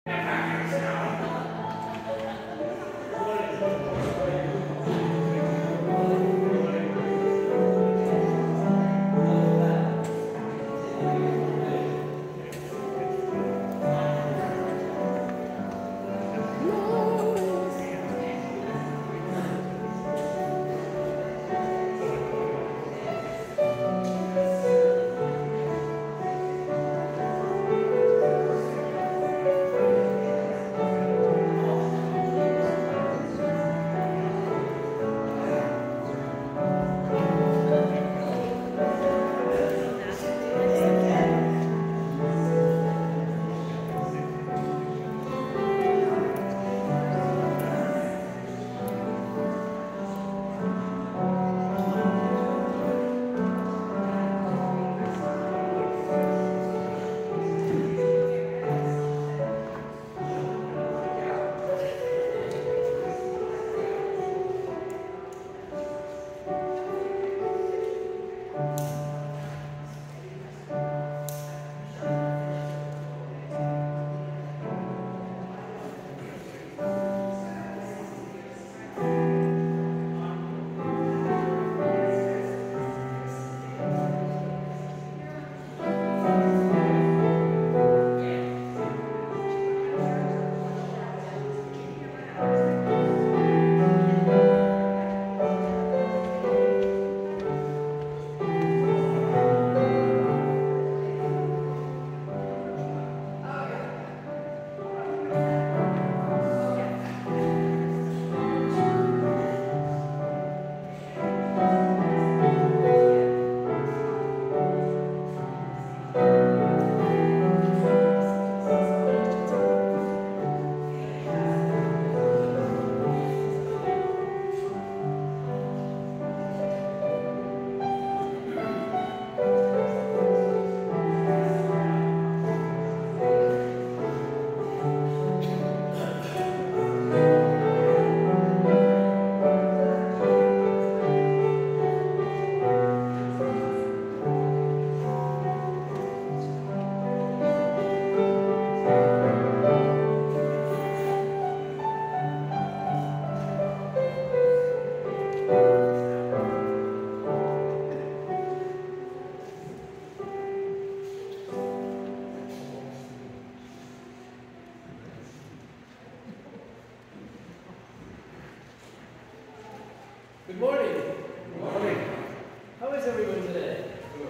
Good morning. Good morning. How is everyone today?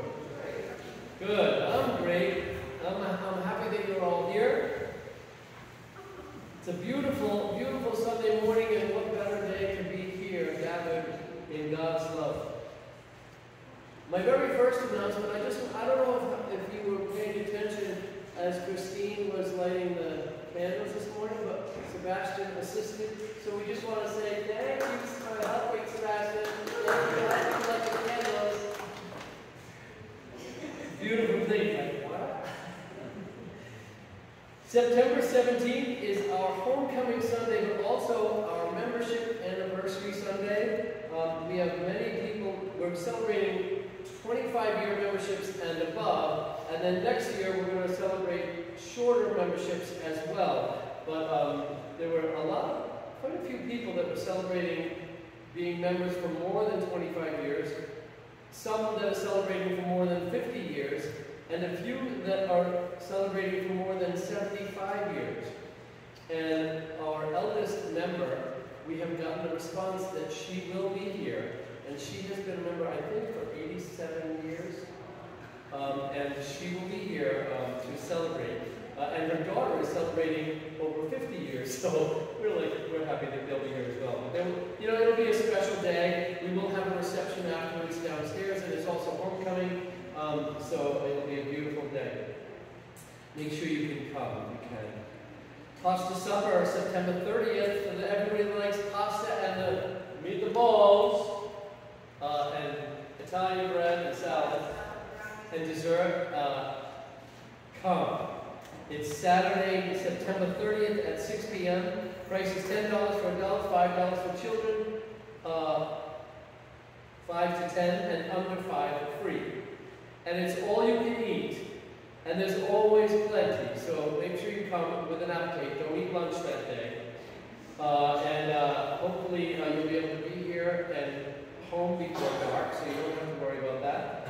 Good. Good. I'm great. I'm happy that you're all here. It's a beautiful, beautiful Sunday morning, and what better day to be here gathered in God's love. My very first announcement, I don't know if you were paying attention as Kristine was lighting the candles this morning, but Sebastian assisted. So we just want to say thank you for helping, Sebastian. Thank you for helping light the candles. Beautiful thing, like what? September 17th is our homecoming Sunday, but also our membership anniversary Sunday. We have many people. We're celebrating 25-year memberships and above, and then next year we're going to celebrate shorter memberships as well. But there were quite a few people that were celebrating being members for more than 25 years, some that are celebrating for more than 50 years, and a few that are celebrating for more than 75 years. And our eldest member, we have gotten a response that she will be here. And she has been a member, I think, for 87 years. And she will be here to celebrate. And her daughter is celebrating over 50 years, so we're happy that they'll be here as well. But then, it'll be a special day. We will have a reception afterwards downstairs, and it's also homecoming, so it'll be a beautiful day. Make sure you can come if you can. Pasta supper, September 30th, and everybody likes pasta and the meatballs. And Italian bread and salad and dessert, come. It's Saturday, September 30th at 6 p.m. Price is $10 for adults, $5 for children, 5 to 10, and under 5 free. And it's all you can eat. And there's always plenty, so make sure you come with an appetite. Don't eat lunch that day. Hopefully you'll be able to be here and home before dark, so you don't have to worry about that.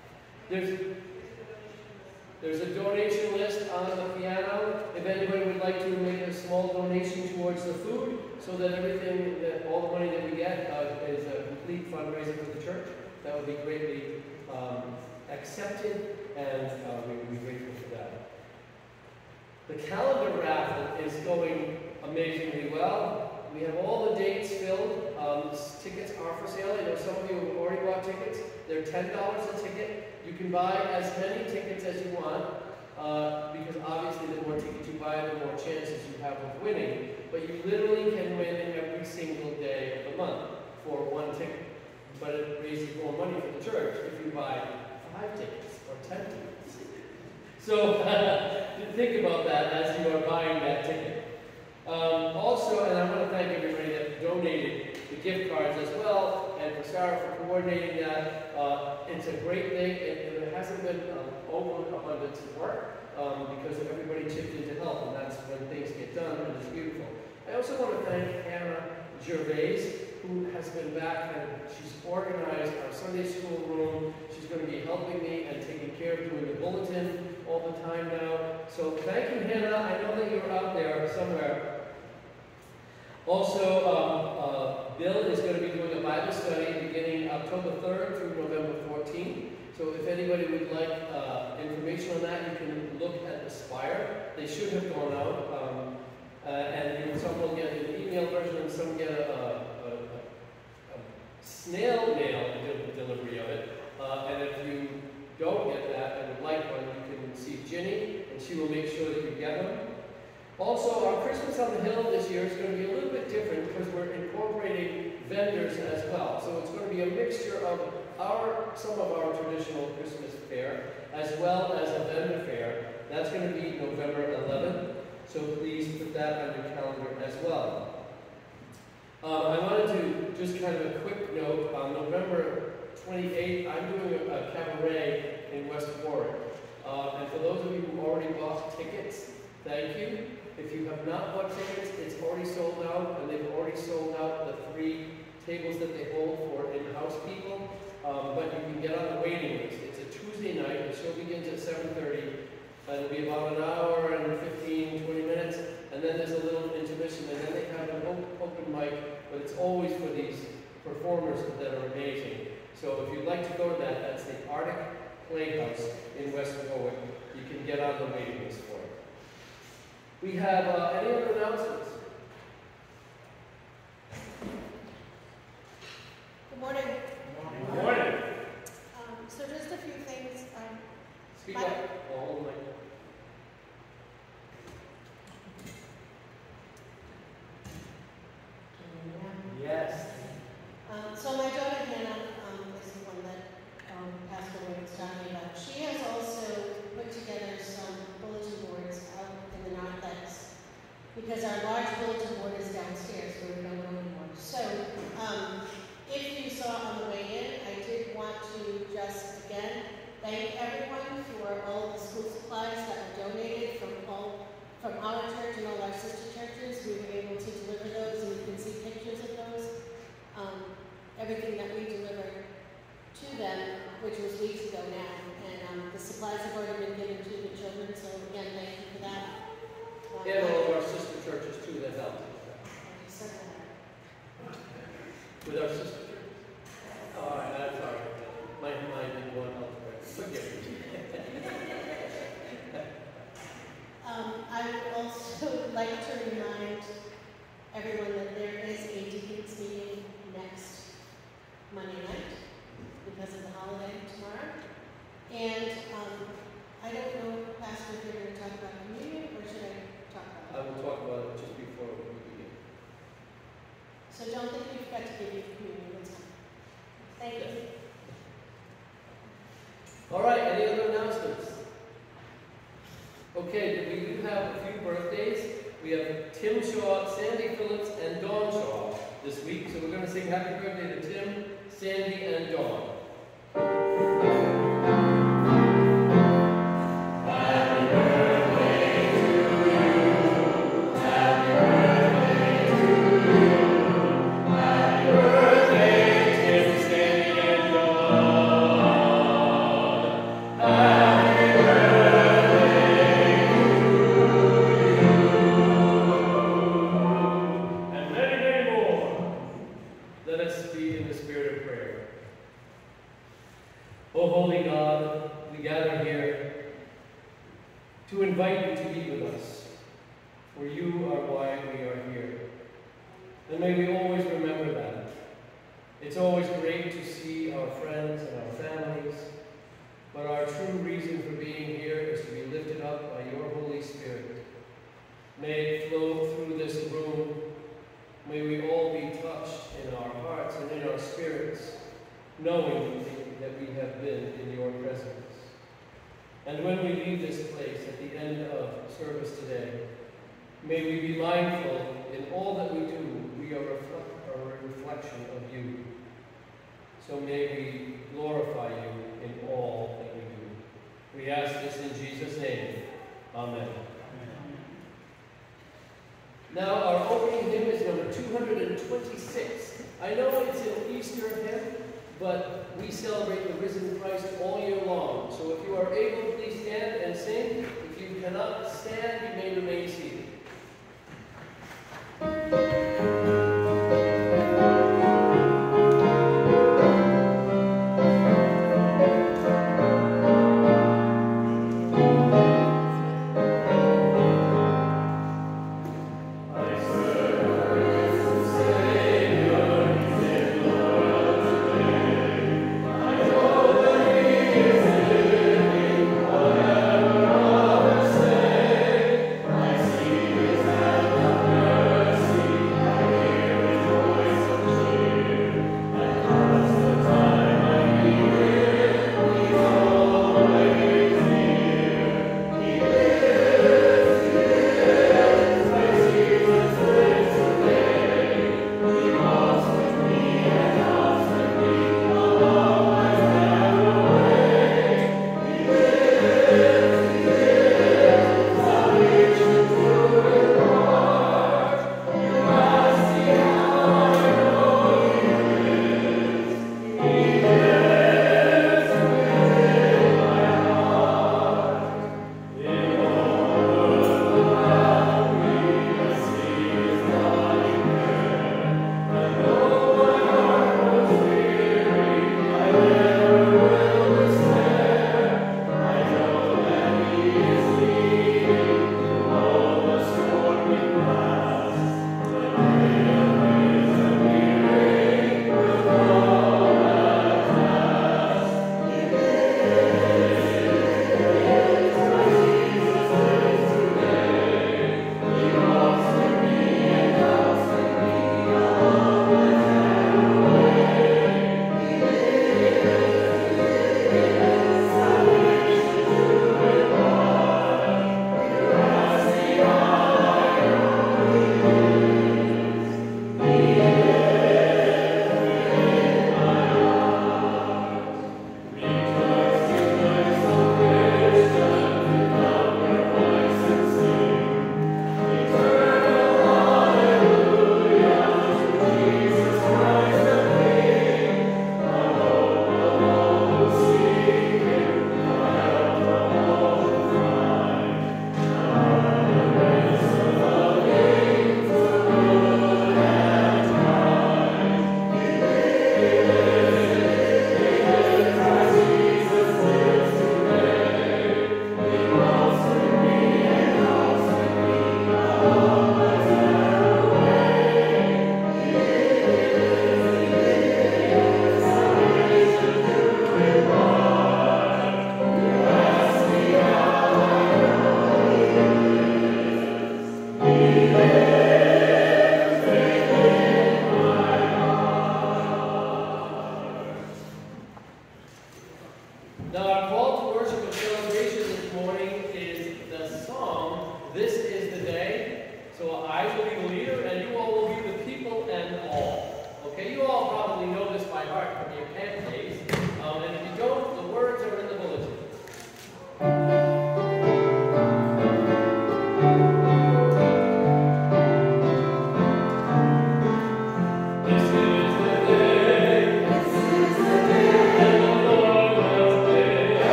There's a donation list on the piano. If anybody would like to make a small donation towards the food, so that all the money that we get is a complete fundraiser for the church, that would be greatly accepted, and we would be grateful for that. The calendar raffle is going amazingly well. We have all the dates filled. Tickets are for sale. I know some of you have already bought tickets. They're $10 a ticket. You can buy as many tickets as you want, because obviously the more tickets you buy, the more chances you have of winning. But you literally can win every single day of the month for one ticket. But it raises more money for the church if you buy 5 tickets or 10 tickets. So think about that as you are buying that ticket. Also, and I want to thank everybody that donated the gift cards as well, and for Sarah for coordinating that. It's a great thing, and it hasn't been overabundance of work because everybody chipped in to help, and that's when things get done, and it's beautiful. I also want to thank Hannah Gervais, who has been back, and she's organized our Sunday school room. She's going to be helping me and taking care of doing the bulletin all the time now. So thank you, Hannah. I know that you're out there somewhere. Also, Bill is going to be doing a Bible study beginning October 3rd through November 14th. So if anybody would like information on that, you can look at the Spire. They should have gone out. And some will get an email version and some get a snail mail delivery of it. And if you don't get that and would like one, you can see Ginny, and she will make sure that you get one. Also, our Christmas on the Hill this year is going to be a little bit different because we're incorporating vendors as well. So it's going to be a mixture of some of our traditional Christmas fare as well as a vendor fair. That's going to be November 11th. So please put that on your calendar as well. I wanted to just kind of a quick note. On November 28th, I'm doing a cabaret in West Warwick. And for those of you who already bought tickets, thank you. If you have not bought tickets, it's already sold out, and they've already sold out the 3 tables that they hold for in-house people. But you can get on the waiting list. It's a Tuesday night. The show begins at 7:30. It'll be about an hour and 15, 20 minutes, and then there's a little intermission, and then they have an open mic, but it's always for these performers that are amazing. So if you'd like to go to that, that's the Arctic Playhouse in West Warwick. You can get on the waiting list for it. We have any other announcements? Good morning. Good morning. So just a few things. Speak up. Hold the mic. Yes. So my daughter Hannah is the one that Pastor Wade was talking about. She has also put together some bulletin boards out in the narthex because our large bulletin board is downstairs where we don't go anymore. So if you saw on the way in, I did want to just again thank everyone for all of the school supplies that were donated from our church and all our sister churches. We were able to deliver those, and you can see pictures of those. Everything that we delivered to them, which was weeks ago now, and the supplies have already been given to the children, so again, thank you for that. And all of our sister churches too that helped. With our sister churches. All right, that's all right. My mind didn't want to help. Forgive me. I would also like to remind everyone that there is a deacons meeting next Monday night because of the holiday tomorrow. And I don't know, Pastor, if you're going to talk about communion, or should I talk about it? I will talk about it just before we begin. So don't think we forgot to give you communion this time. Thank you. All right, any other announcements? Okay, we do have a few birthdays. We have Tim Shaw, Sandy Phillips, and Dawn Shaw this week. So we're going to sing happy birthday to Tim, Sandy, and Dawn. And may we always remember that. It's always great to see our friends and our families, but our true reason for being here is to be lifted up by your Holy Spirit. May it flow through this room. May we all be touched in our hearts and in our spirits, knowing that we have been in your presence. And when we leave this place at the end of service today, may we be mindful in all that we do, we are a reflection of you. So may we glorify you in all that we do. We ask this in Jesus' name. Amen. Now our opening hymn is number 226. I know it's an Easter hymn, but we celebrate the risen Christ all year long. So if you are able, please stand and sing. If you cannot stand, you may remain seated. See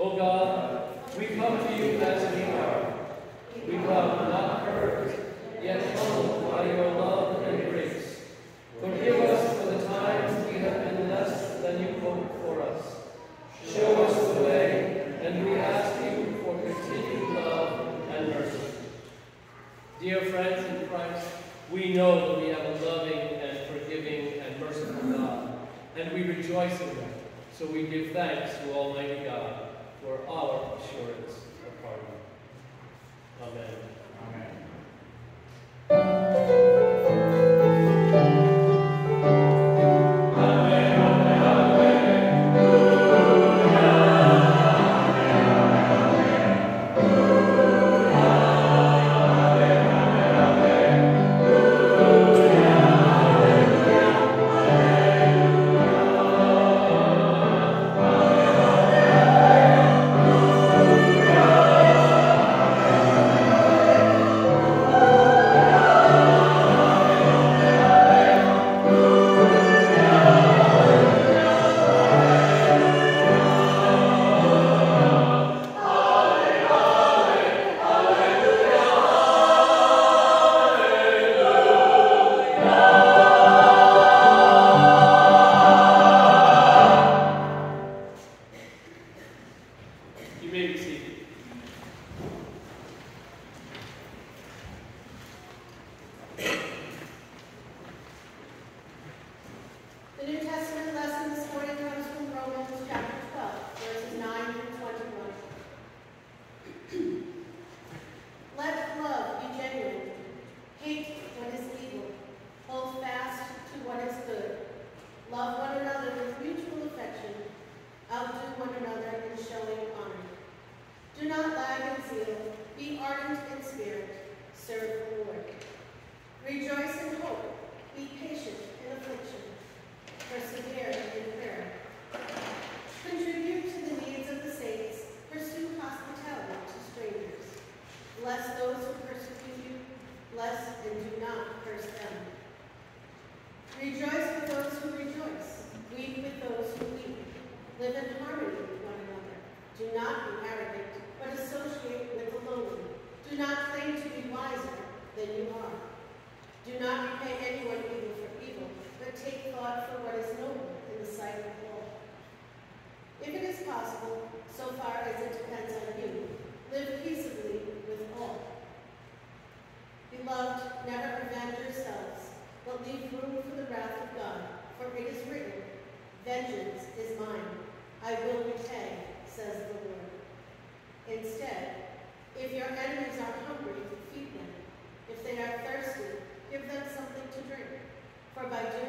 O God, we come to you as we are. We come not perfect, yet humbled by your love and grace. Forgive us for the times we have been less than you hoped for us. Show us the way, and we ask you for continued love and mercy. Dear friends in Christ, we know that we have a loving and forgiving and merciful God, and we rejoice in that. So we give thanks to Almighty God for our assurance of pardon. Amen.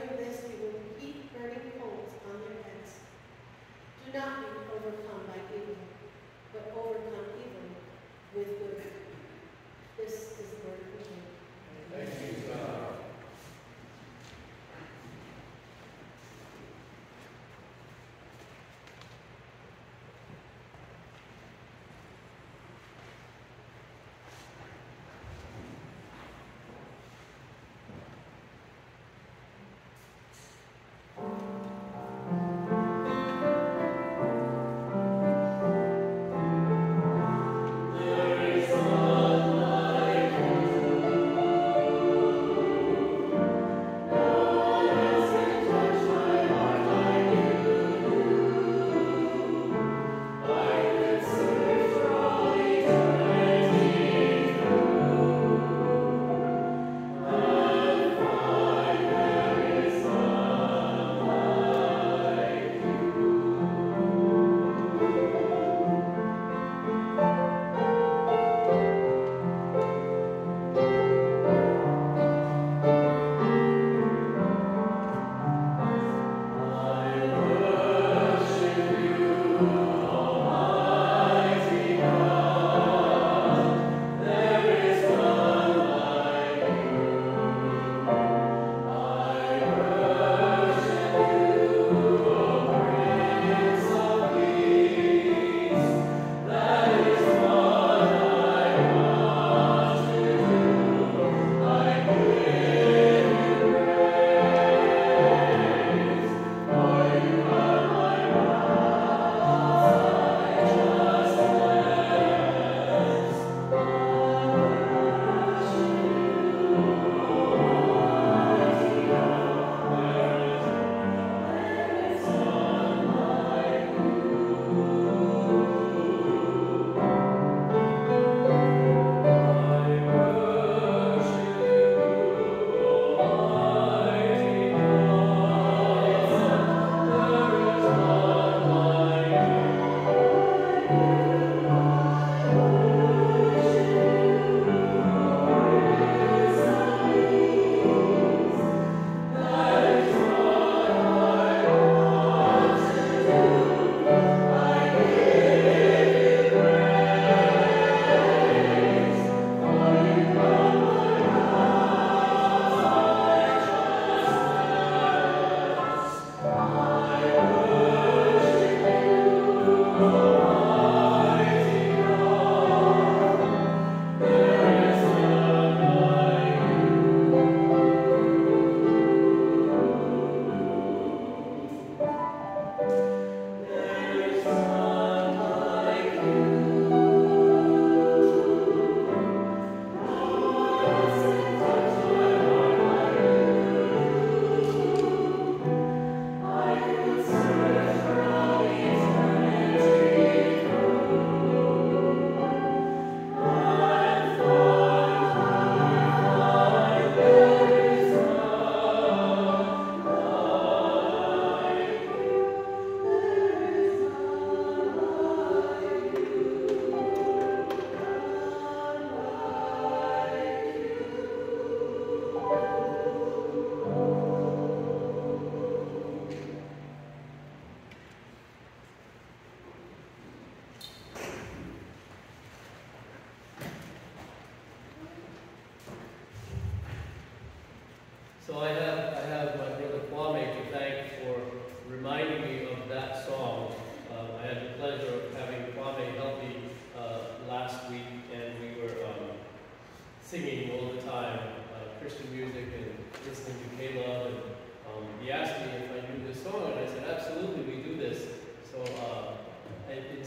Do not be overcome by evil,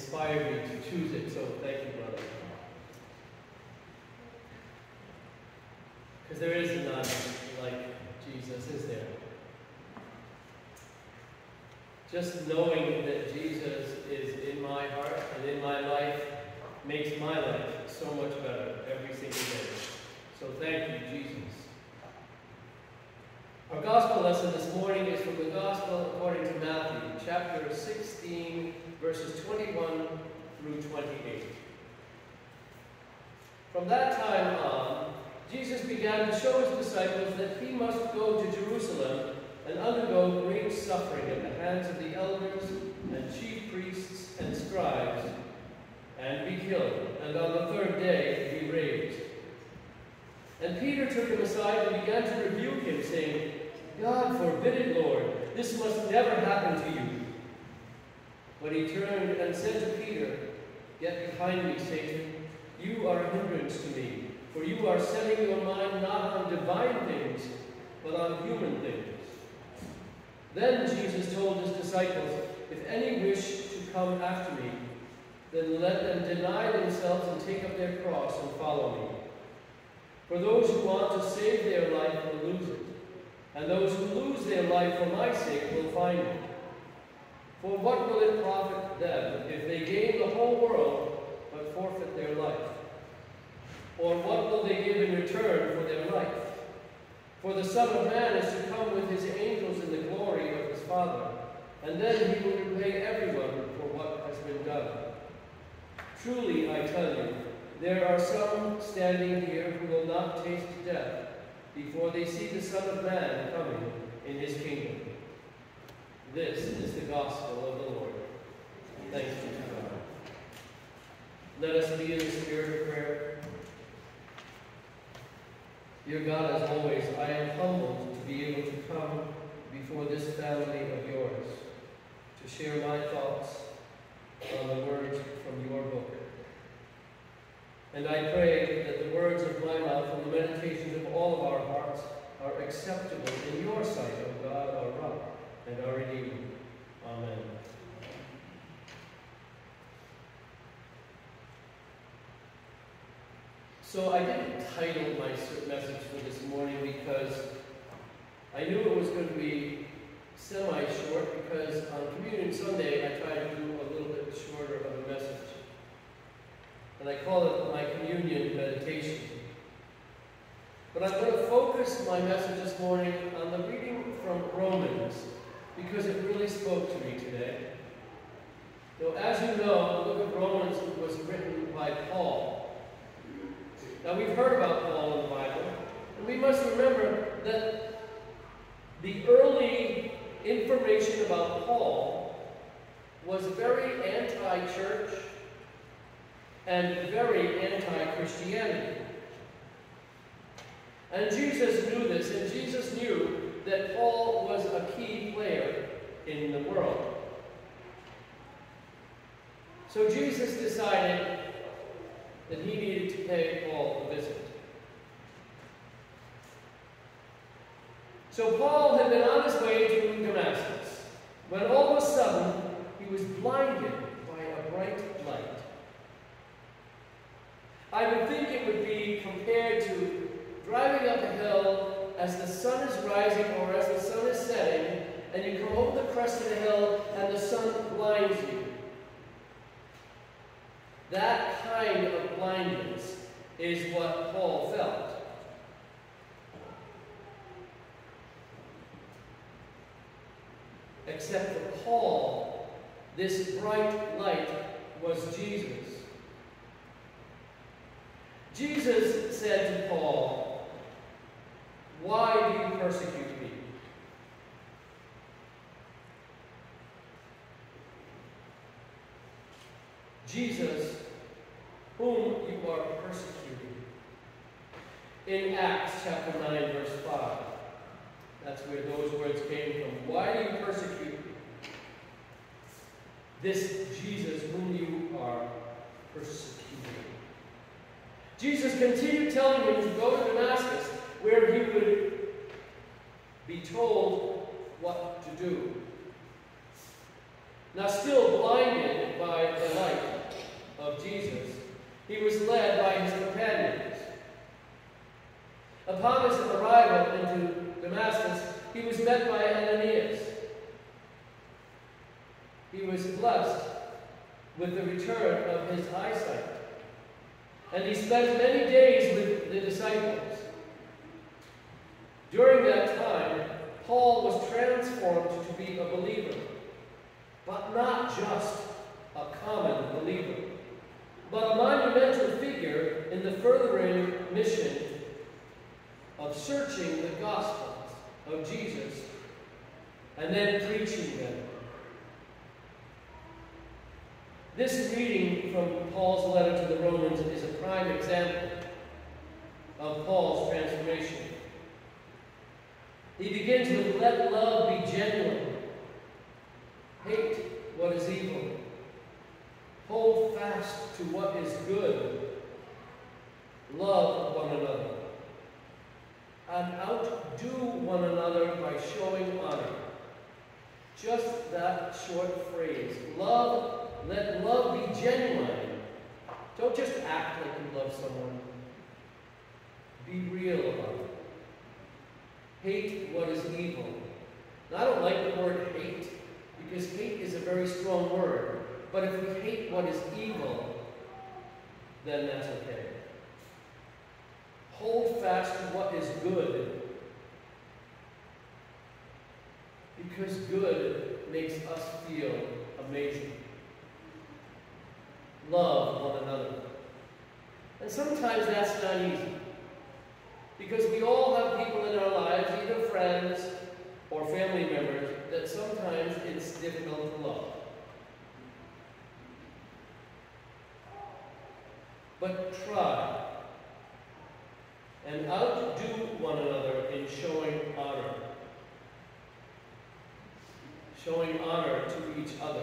inspired me to choose it, so thank you, brother. Because there is none like Jesus, is there? Just knowing that Jesus is in my heart and in my life makes my life so much better every single day. So thank you, Jesus. Our gospel lesson this morning is from the Gospel according to Matthew, chapter 16, verses 21 through 28. From that time on, Jesus began to show his disciples that he must go to Jerusalem and undergo great suffering at the hands of the elders and chief priests and scribes, and be killed, and on the third day be raised. And Peter took him aside and began to rebuke him, saying, God forbid it, Lord, this must never happen to you. But he turned and said to Peter, Get behind me, Satan, you are a hindrance to me, for you are setting your mind not on divine things, but on human things. Then Jesus told his disciples, If any wish to come after me, then let them deny themselves and take up their cross and follow me. For those who want to save their life will lose it, and those who lose their life for my sake will find it. For what will it profit them if they gain the whole world but forfeit their life? Or what will they give in return for their life? For the Son of Man is to come with his angels in the glory of his Father, and then he will repay everyone for what has been done. Truly, I tell you, there are some standing here who will not taste death before they see the Son of Man coming in his kingdom. This is the gospel of the Lord. Thanks be to God. Let us be in the spirit of prayer. Dear God, as always, I am humbled to be able to come before this family of yours to share my thoughts on the words from your book. And I pray that the words of my mouth and the meditations of all of our hearts are acceptable in your sight, O God, our rock and our Redeemer. Amen. So I didn't title my message for this morning because I knew it was going to be semi-short, because on Communion Sunday I try to do a little bit shorter of a message. And I call it my communion meditation. But I'm going to focus my message this morning on the reading from Romans, because it really spoke to me today. Now, as you know, the book of Romans was written by Paul. Now, we've heard about Paul in the Bible, and we must remember that the early information about Paul was very anti-church and very anti-Christianity. And Jesus knew this, and Jesus knew that Paul was a key player in the world. So Jesus decided that he needed to pay Paul a visit. So Paul had been on his way to Damascus, when all of a sudden he was blinded by a bright light. I would think it would be compared to driving up a hill as the sun is rising or as the sun is setting, and you come over the crest of the hill and the sun blinds you. That kind of blindness is what Paul felt. Except for Paul, this bright light was Jesus. Jesus said to Paul, "Why do you persecute me?" Jesus, whom you are persecuting. In Acts chapter 9, verse 5. That's where those words came from. Why do you persecute me? This Jesus whom you are persecuting. Jesus continued telling him to go to Damascus, where he would be told what to do. Now, still blinded by the light of Jesus, he was led by his companions. Upon his arrival into Damascus, he was met by Ananias. He was blessed with the return of his eyesight, and he spent many days with the disciples. During that time, Paul was transformed to be a believer, but not just a common believer, but a monumental figure in the furthering mission of searching the Gospels of Jesus and then preaching them. This reading from Paul's letter to the Romans is a prime example of Paul's transformation. He begins with, "Let love be genuine. Hate what is evil. Hold fast to what is good. Love one another. And outdo one another by showing honor." Just that short phrase. Let love be genuine. Don't just act like you love someone. Be real about it. Hate what is evil. Now, I don't like the word hate, because hate is a very strong word. But if we hate what is evil, then that's okay. Hold fast to what is good, because good makes us feel amazing. Love one another. And sometimes that's not easy, because we all have people in our lives, either friends or family members, that sometimes it's difficult to love. But try and outdo one another in showing honor. Showing honor to each other.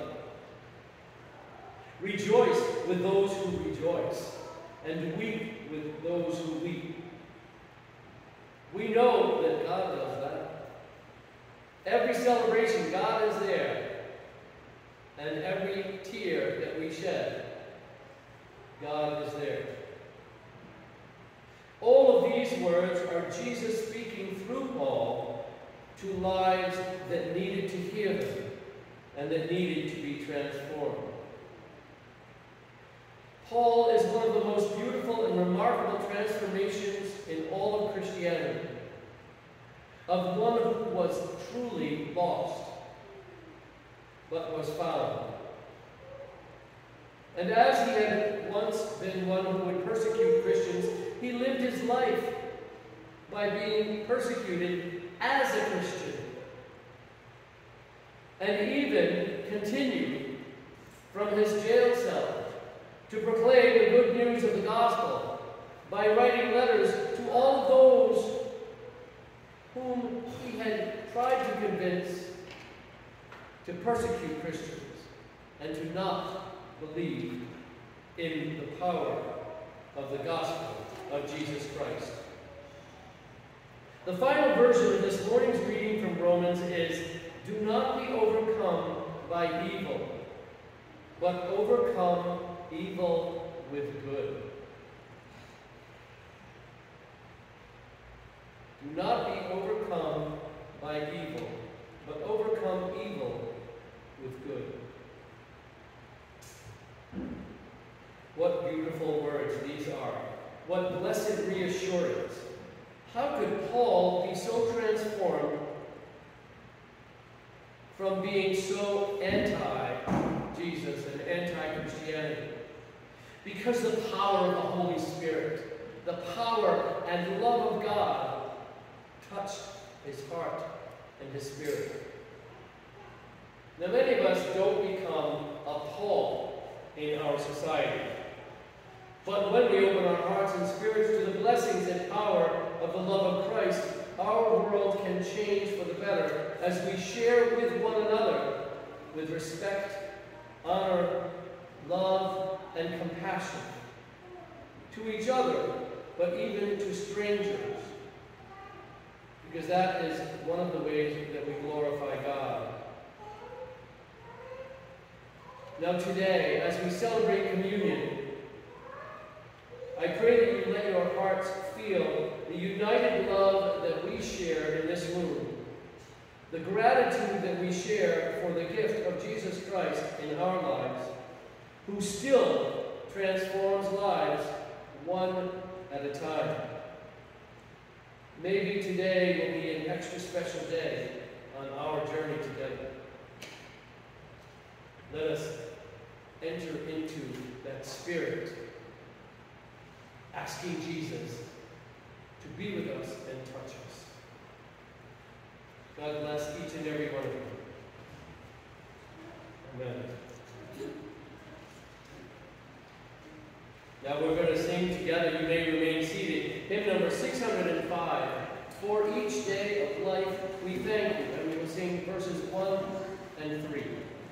Rejoice with those who rejoice, and weep with those who weep. We know that God does that. Every celebration, God is there. And every tear that we shed, God is there. All of these words are Jesus speaking through Paul to lives that needed to hear them and that needed to be transformed. Paul is one of the most beautiful and remarkable transformations in all of Christianity, of one who was truly lost, but was found. And as he had once been one who would persecute Christians, he lived his life by being persecuted as a Christian, and even continued from his jail cell to proclaim the good news of the gospel by writing letters to all of those whom he had tried to convince to persecute Christians and to not believe in the power of the gospel of Jesus Christ. The final version of this morning's reading from Romans is, "Do not be overcome by evil, but overcome evil with good." Do not be overcome by evil, but overcome evil with good. What beautiful words these are. What blessed reassurance. How could Paul be so transformed from being so anti-Jesus and anti-Christianity? Because the power of the Holy Spirit, the power and love of God touched his heart and his spirit. Now, many of us don't become a Paul in our society. But when we open our hearts and spirits to the blessings and power of the love of Christ, our world can change for the better as we share with one another with respect, honor, love, and compassion. To each other, but even to strangers. Because that is one of the ways that we glorify God. Now today, as we celebrate communion, I pray that you let your hearts feel the united love that we share in this room, the gratitude that we share for the gift of Jesus Christ in our lives, who still transforms lives one at a time. Maybe today will be an extra special day on our journey together. Let us enter into that spirit, asking Jesus to be with us and touch us. God bless each and every one of you. Amen. Now we're going to sing together. You may remain seated. Hymn number 605. For each day of life we thank you. And we will sing verses 1 and 3.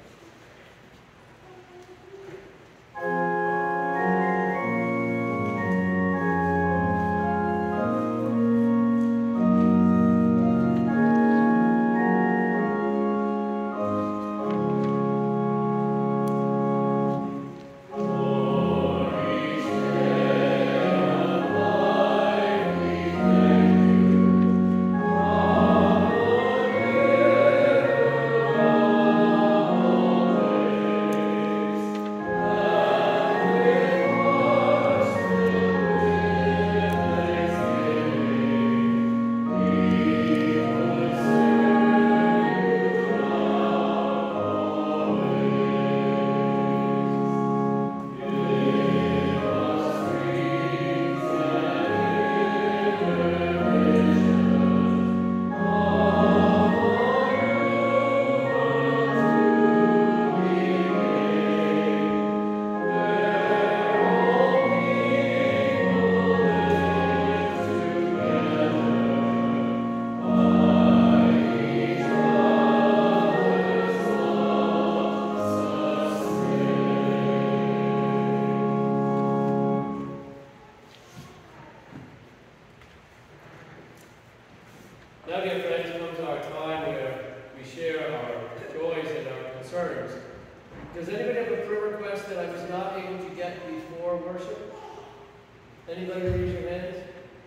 Now, dear friends, comes our time where we share our joys and our concerns. Does anybody have a prayer request that I was not able to get before worship? Anybody raise your hands?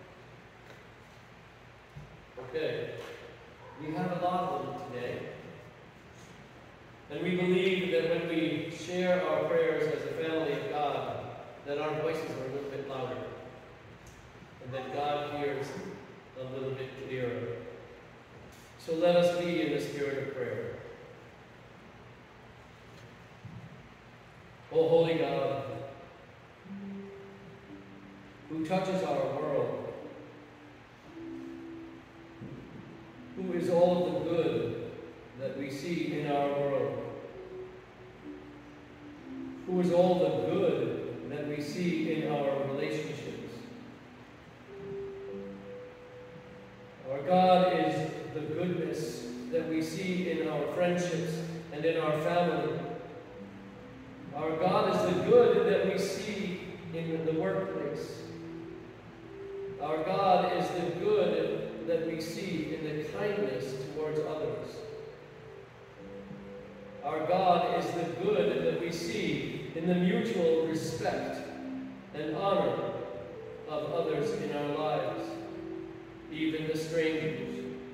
Okay. We have a lot of them today. And we believe that when we share our prayers as a family of God, that our voices are a little bit louder. And that God hears a little bit clearer. So let us be in the spirit of prayer. O holy God, who touches our world, who is all of the good that we see in our world, who is all the good that we see in our relationships. Our God is the goodness that we see in our friendships and in our family. Our God is the good that we see in the workplace. Our God is the good that we see in the kindness towards others. Our God is the good that we see in the mutual respect and honor of others in our lives, even the strangers.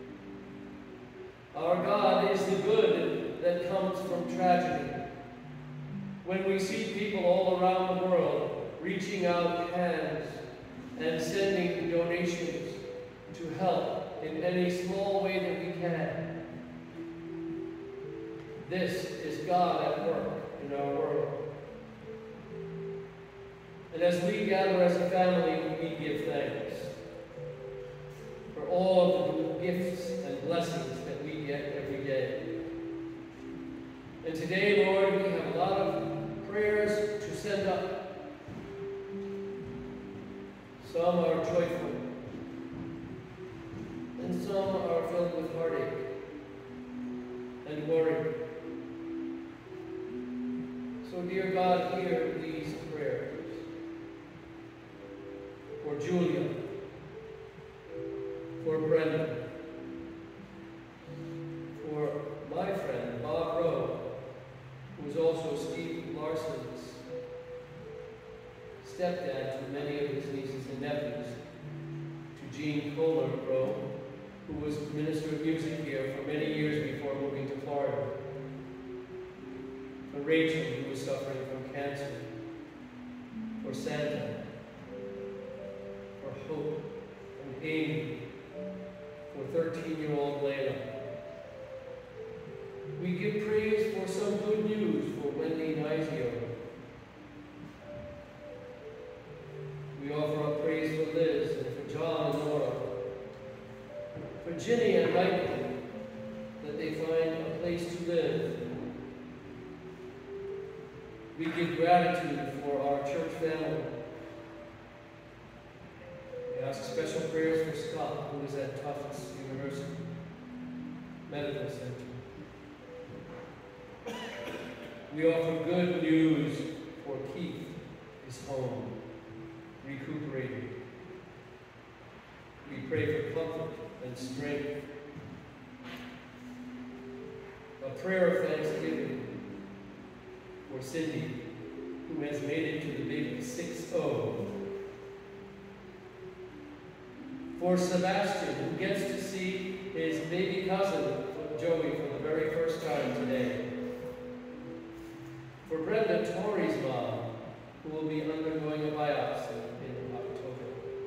Our God is the good that comes from tragedy. When we see people all around the world reaching out hands and sending donations to help in any small way that we can, this is God at work in our world. And as we gather as a family, we give thanks for all of the gifts and blessings that we get every day. And today, Lord, we have a lot of prayers to send up. Some are joyful, and some are filled with heartache and worry. So, dear God, hear these prayers for Julia, for Brenda, for my friend Bob Rowe, who is also Steve stepdad to many of his nieces and nephews, to Jean Kohler, who was minister of music here for many years before moving to Florida, for Rachel, who was suffering from cancer, for Santa, for Hope, and Amy, for 13-year-old Layla. We give praise for some good news for Wendy Nizio. We offer up praise for Liz and for John and Nora, for Ginny and Michael, that they find a place to live. We give gratitude for our church family. We ask special prayers for Scott, who is at Tufts University Medical Center. We offer good news for Keith, his home, recuperating. We pray for comfort and strength. A prayer of thanksgiving for Cindy, who has made it to the big 6-0. For Sebastian, who gets to see his baby cousin, Joey, for the very first time today. For Brenda, Tori's mom, who will be undergoing a biopsy in October.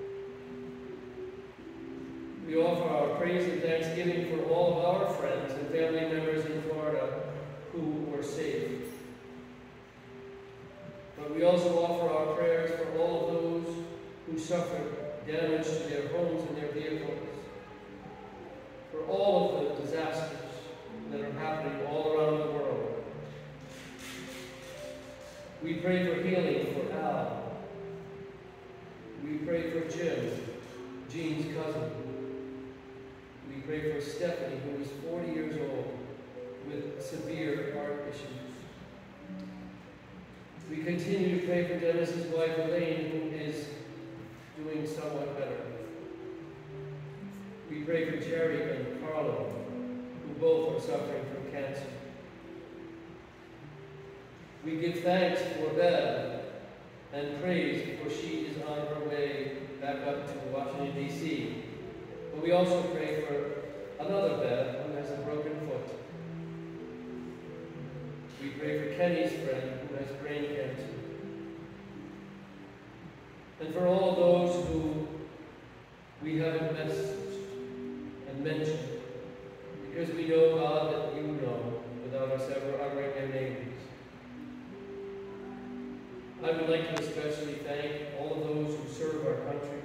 We offer our praise and thanksgiving for all of our friends and family members in Florida who were safe. But we also offer our prayers for all of those who suffered damage to their homes and their vehicles, for all of the disasters that are happening all around the world. We pray for healing for Al. We pray for Jim, Jean's cousin. We pray for Stephanie, who is 40 years old with severe heart issues. We continue to pray for Dennis's wife, Elaine, who is doing somewhat better. We pray for Jerry and Carlo, who both are suffering from cancer. We give thanks for Bev and praise, for she is on her way back up to Washington, D.C. But we also pray for another Bev who has a broken foot. We pray for Kenny's friend who has brain cancer. And for all those who we haven't messaged and mentioned, because we know, God, that you know without us ever uttering their names. I would like to especially thank all of those who serve our country.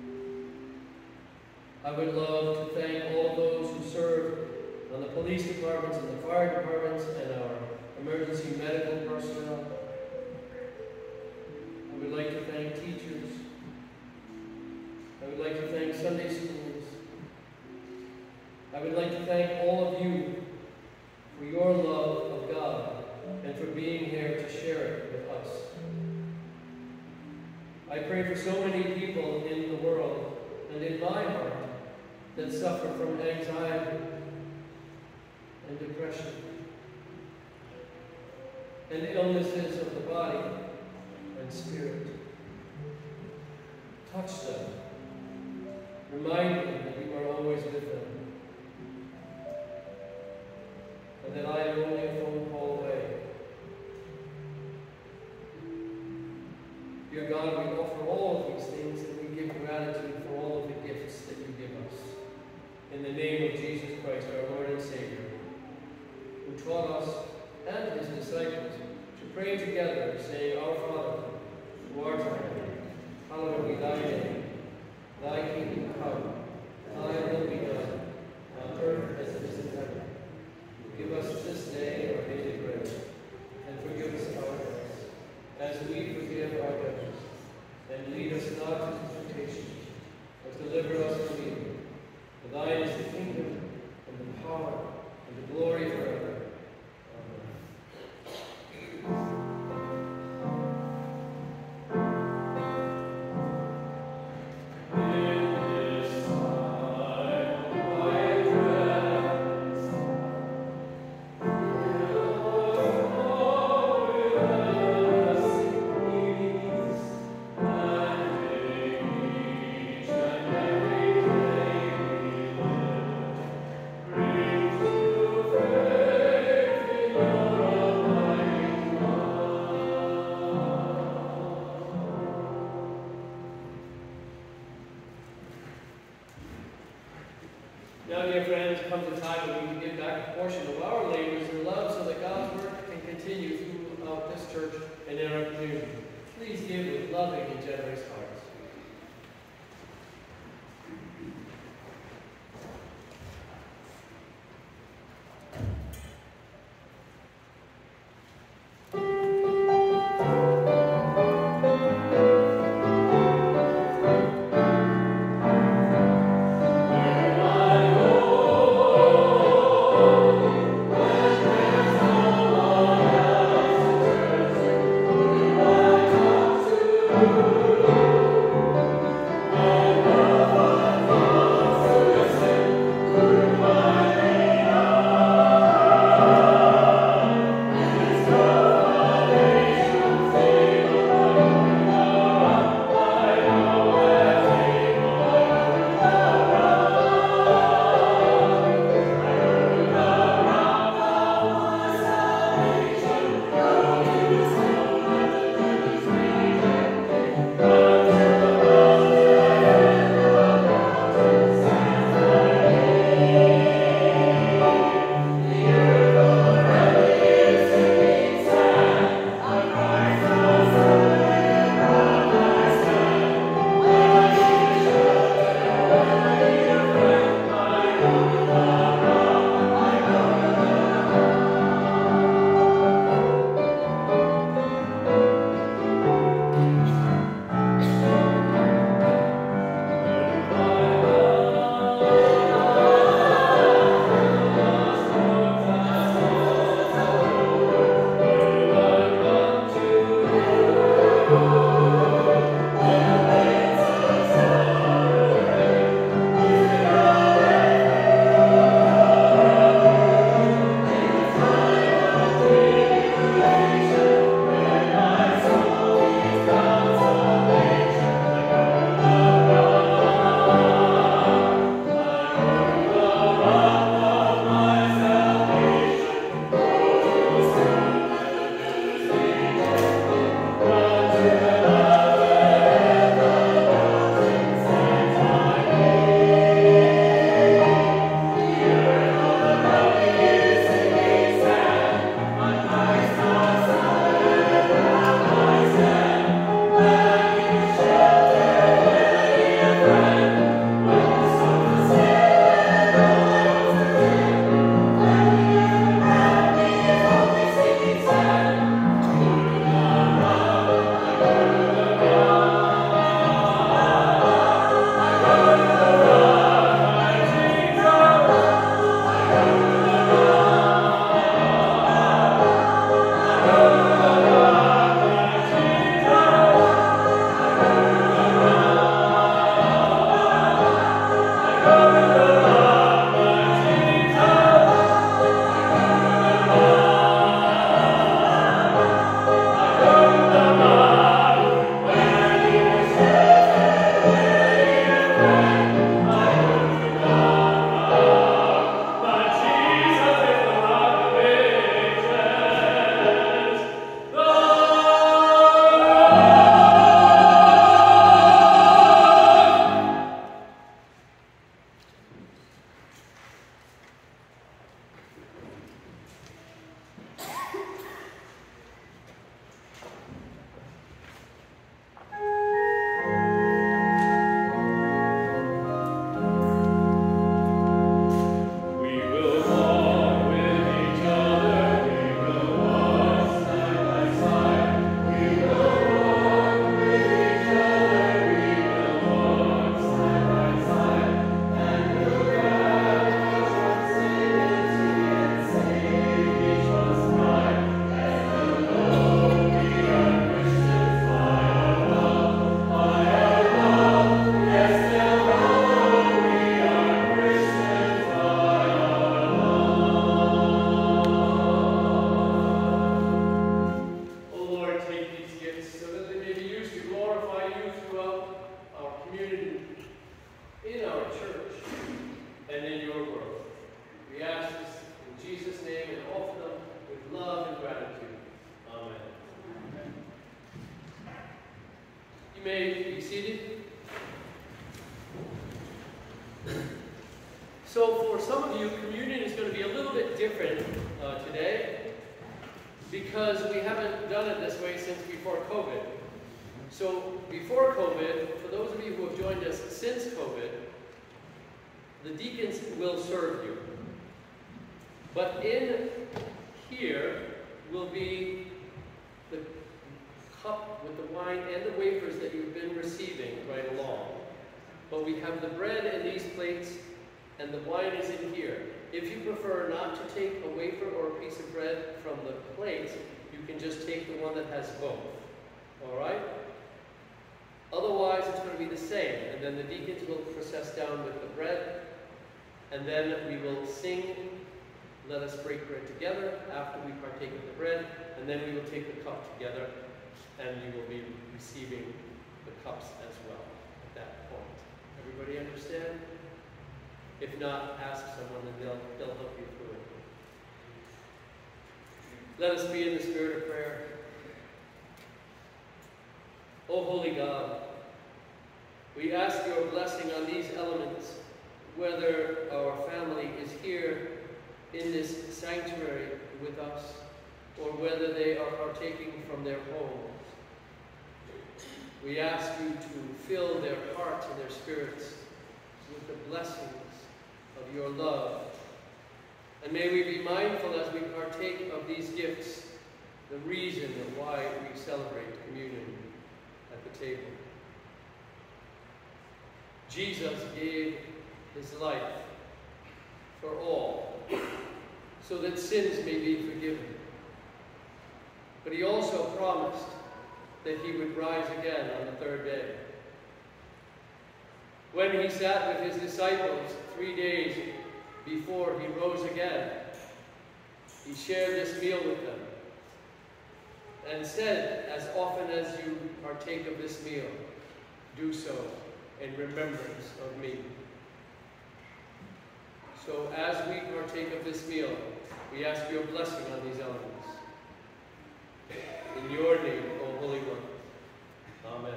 I would love to thank all of those who serve on the police departments and the fire departments and our emergency medical personnel. I would like to thank teachers. I would like to thank Sunday schools. I would like to thank all of you for your love of God and for being here to share it with us. I pray for so many people in the world and in my heart that suffer from anxiety and depression and illnesses of the body and spirit. Touch them. Remind them that you are always with them. And that I am only a phone call away. Dear God, we offer all of these things and we give gratitude for all of the gifts that you give us. In the name of Jesus Christ, our Lord and Savior, who taught us and his disciples to pray together, saying, Our Father, who art in heaven, hallowed be thy name. Thy kingdom come, thy will be done, on earth as it is in heaven. Give us this day our daily bread, and forgive us our debts, as we forgive our debtors. And lead us not into temptation, but deliver us from evil. For thine is the kingdom, and the power, and the glory forever. Amen. Now, dear friends, comes a time when we can give back a portion of our labors and love so that God's work can continue throughout this church and in our community. Please give with loving and generous hearts. You may be seated. So for some of you, communion is going to be a little bit different today because we haven't done it this way since before COVID. So before COVID, for those of you who have joined us since COVID, the deacons will serve you. But in here will be the cup with the wine and the wafers that you've been receiving right along. But we have the bread in these plates and the wine is in here. If you prefer not to take a wafer or a piece of bread from the plates, you can just take the one that has both. All right? Otherwise, it's going to be the same. And then the deacons will process down with the bread. And then we will sing, "Let us break bread together," after we partake of the bread. And then we will take the cup together, and you will be receiving the cups as well at that point. Everybody understand? If not, ask someone and they'll help you through it. Let us be in the spirit of prayer. O holy God, we ask your blessing on these elements, whether our family is here in this sanctuary with us, or whether they are partaking from their homes. We ask you to fill their hearts and their spirits with the blessings of your love. And may we be mindful as we partake of these gifts, the reason of why we celebrate communion at the table. Jesus gave his life for all, so that sins may be forgiven. But he also promised that he would rise again on the third day. When he sat with his disciples 3 days before he rose again, he shared this meal with them and said, "As often as you partake of this meal, do so in remembrance of me." So as we partake of this meal, we ask your blessing on these elements. In your name, O Holy One. Amen.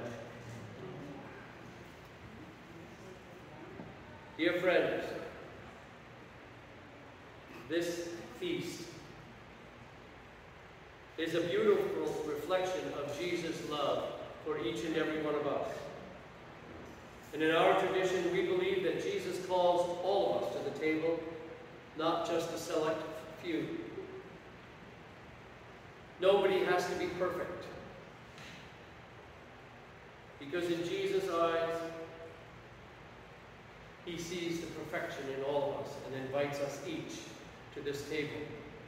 Dear friends, this feast is a beautiful reflection of Jesus' love for each and every one of us. And in our tradition, we believe that Jesus calls all of us to the table, not just a select few. Nobody has to be perfect, because in Jesus' eyes, he sees the perfection in all of us and invites us each to this table.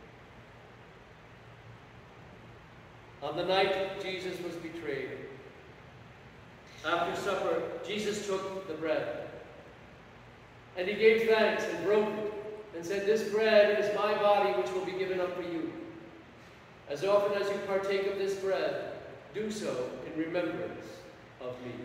On the night Jesus was betrayed, after supper, Jesus took the bread, and he gave thanks and broke it, and said, "This bread is my body, which will be given up for you. As often as you partake of this bread, do so in remembrance of me."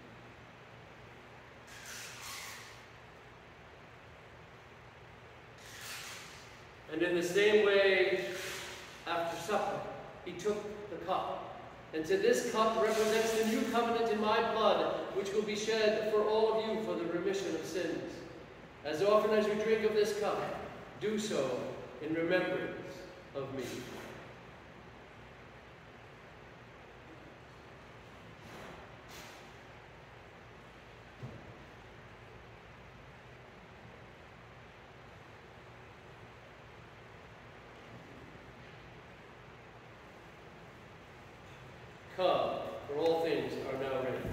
And in the same way, after supper, he took the cup and said, "This cup represents the new covenant in my blood, which will be shed for all of you for the remission of sins. As often as you drink of this cup, do so in remembrance of me." Come, for all things are now ready.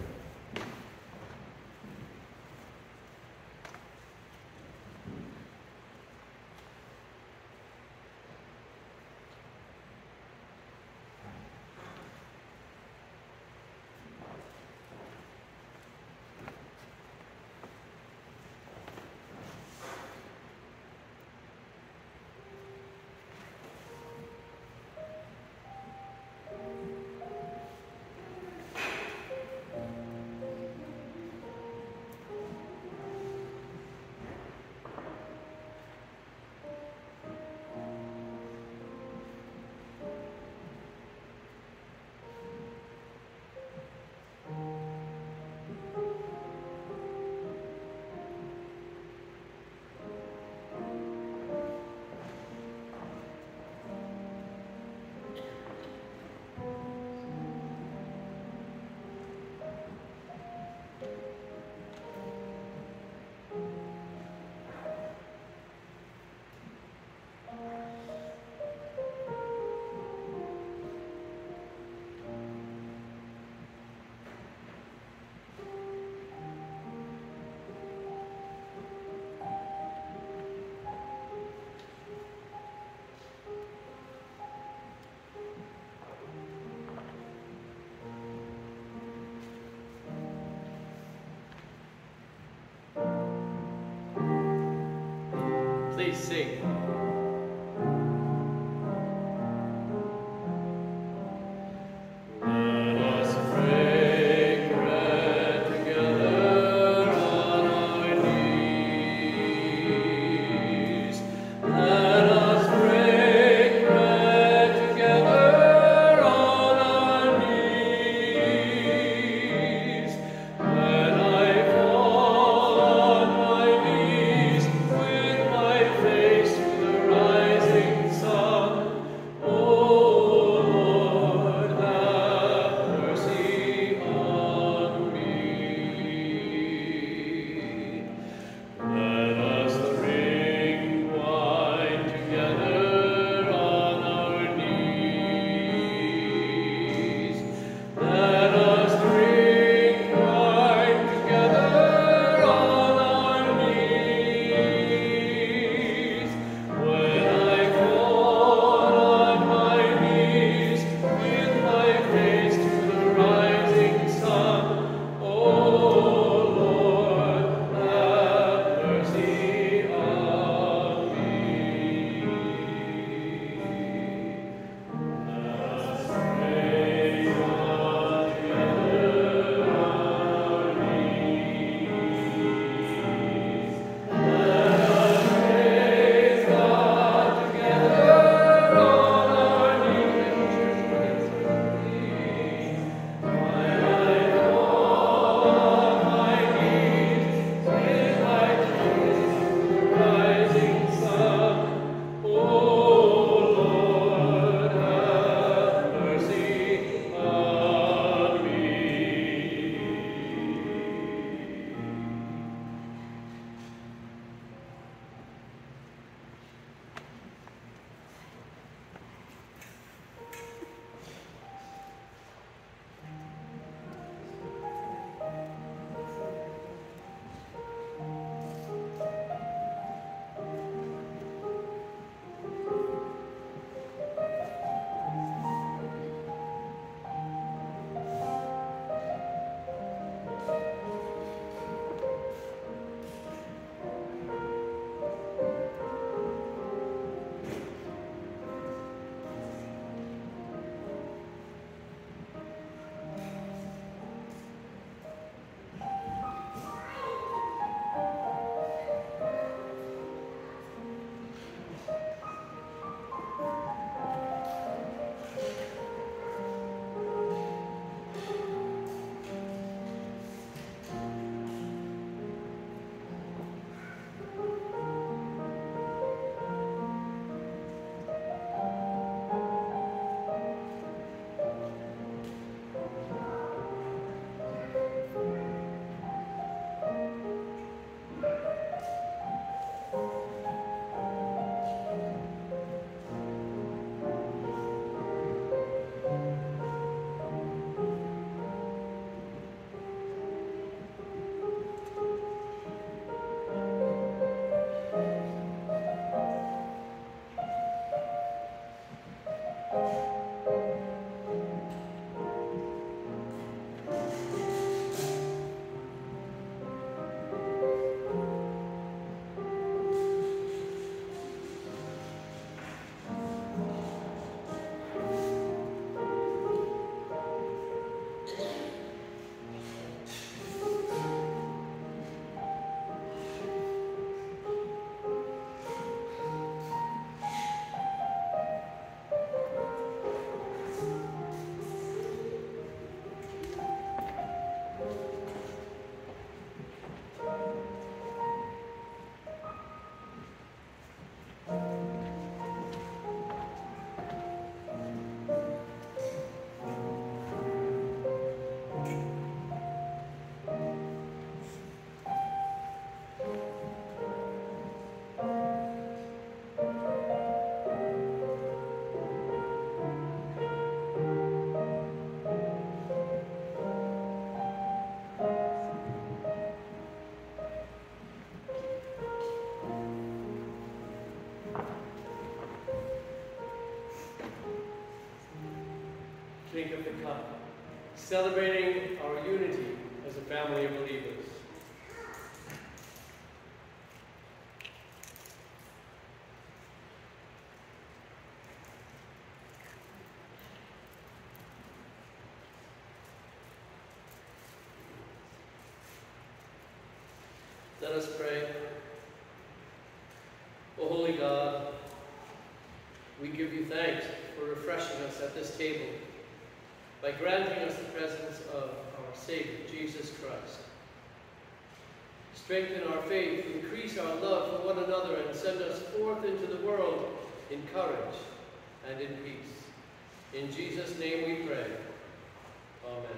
please sing. Drink of the cup, celebrating our unity as a family of believers. Let us pray. O holy God, we give you thanks for refreshing us at this table by granting us the presence of our Savior, Jesus Christ. Strengthen our faith, increase our love for one another, and send us forth into the world in courage and in peace. In Jesus' name we pray. Amen.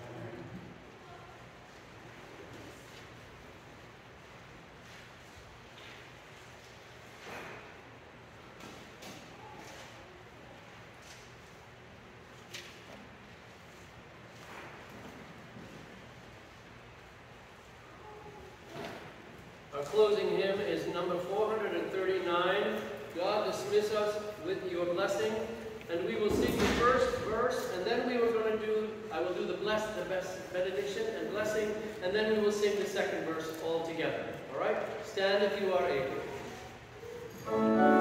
Our closing hymn is number 439, God Dismiss Us with Your Blessing. And we will sing the first verse, and then I will do the benediction and blessing, and then we will sing the second verse all together. All right? Stand if you are able.